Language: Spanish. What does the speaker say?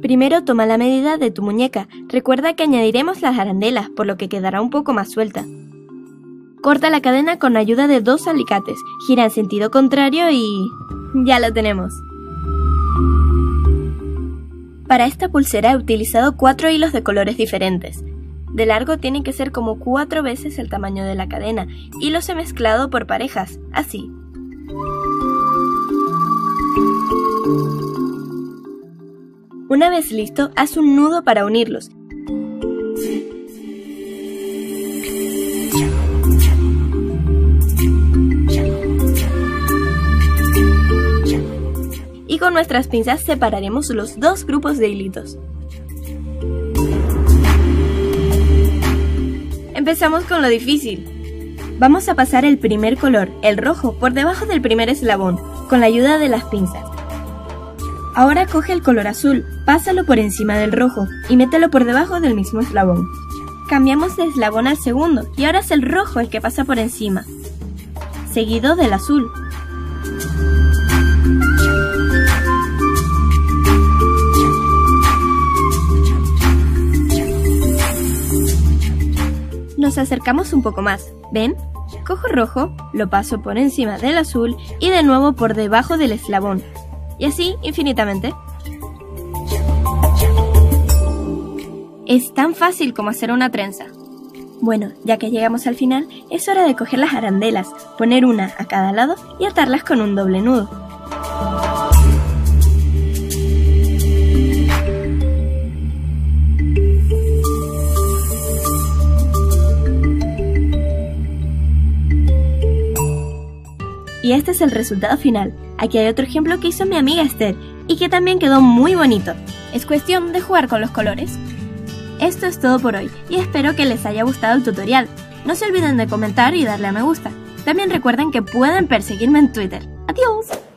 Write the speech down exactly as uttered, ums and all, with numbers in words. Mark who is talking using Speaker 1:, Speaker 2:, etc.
Speaker 1: Primero toma la medida de tu muñeca. Recuerda que añadiremos las arandelas, por lo que quedará un poco más suelta. Corta la cadena con ayuda de dos alicates, gira en sentido contrario y... ¡ya lo tenemos! Para esta pulsera he utilizado cuatro hilos de colores diferentes. De largo tienen que ser como cuatro veces el tamaño de la cadena y los he mezclado por parejas, así. Una vez listo, haz un nudo para unirlos. Y con nuestras pinzas separaremos los dos grupos de hilitos. Empezamos con lo difícil. Vamos a pasar el primer color, el rojo, por debajo del primer eslabón, con la ayuda de las pinzas. Ahora coge el color azul, pásalo por encima del rojo y mételo por debajo del mismo eslabón. Cambiamos de eslabón al segundo y ahora es el rojo el que pasa por encima, seguido del azul. Nos acercamos un poco más, ¿ven? Cojo rojo, lo paso por encima del azul y de nuevo por debajo del eslabón. Y así infinitamente. Es tan fácil como hacer una trenza. Bueno, ya que llegamos al final, es hora de coger las arandelas, poner una a cada lado y atarlas con un doble nudo. Y este es el resultado final. Aquí hay otro ejemplo que hizo mi amiga Esther y que también quedó muy bonito. Es cuestión de jugar con los colores. Esto es todo por hoy y espero que les haya gustado el tutorial. No se olviden de comentar y darle a me gusta. También recuerden que pueden perseguirme en Twitter. ¡Adiós!